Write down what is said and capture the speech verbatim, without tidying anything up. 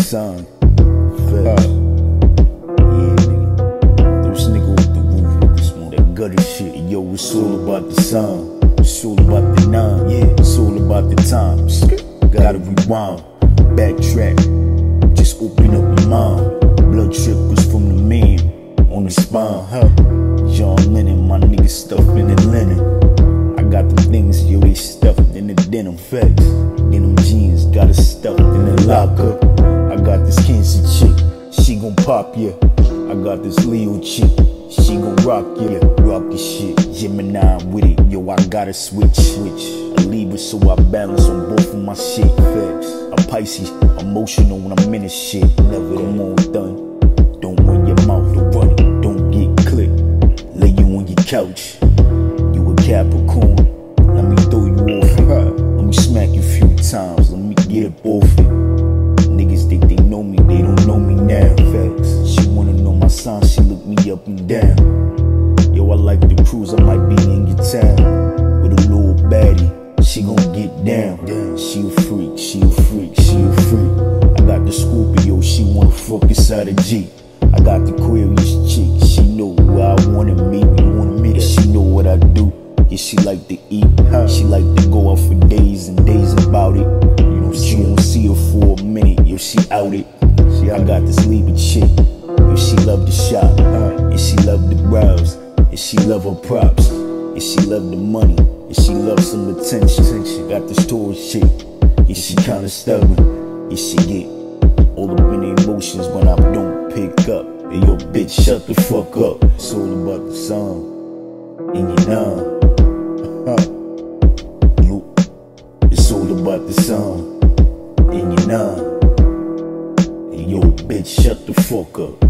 sun. Facts. Yeah, nigga. This nigga with the roof with this one. That gutter shit. Yo, it's all about the sun. It's all about the nine. Yeah, it's all about the times. Gotta rewind. Backtrack. Just open up your mind. Blood trickles from the man on the spine. Huh? John Lennon, my niggas stuffed in the linen. I got the things, yo, they stuffed in the denim. Facts. Denim jeans, got it stuffed in the locker. I got this cancer chick, she gon' pop ya. I got this Leo chick, she gon' rock ya. Rock your shit, Gemini with it, yo, I gotta switch. Switch. A Libra, so I balance on both of my shit. Facts. A Pisces, emotional when I'm in this shit. Never come on done. Don't run your mouth, don't run it, don't get clipped. Lay you on your couch. You a Capricorn, let me throw you off it. Let me smack you a few times, let me get up off it. Niggas think they know me, they don't know me now. Facts. She wanna know my sign, she look me up and down. Yo, I like the cruise, I might be in your town. With a little baddie, she gon' get down. She a freak, she a freak, she a freak. I got the Scorpio, she wanna fuck inside a Jeep. I got the Aquarius chick, she know where I wanna meet. You wanna meet her, she know what I do. Yeah, she like to eat, she like to go out for days and days about it. You know, she won't see her for a minute, yo, she out it. I got this Libra chick, yo, she love to shop, and she love to browse, and she love her props, and she love the money, and she love some attention. She got this Taurus chick, and she kinda stubborn, and she get all up in the emotions when I don't pick up. Hey, yo, bitch, shut the fuck up. It's all about the sun in your nine. Yo, it's all about the sun in your nine. Hey, yo, bitch, shut the fuck up.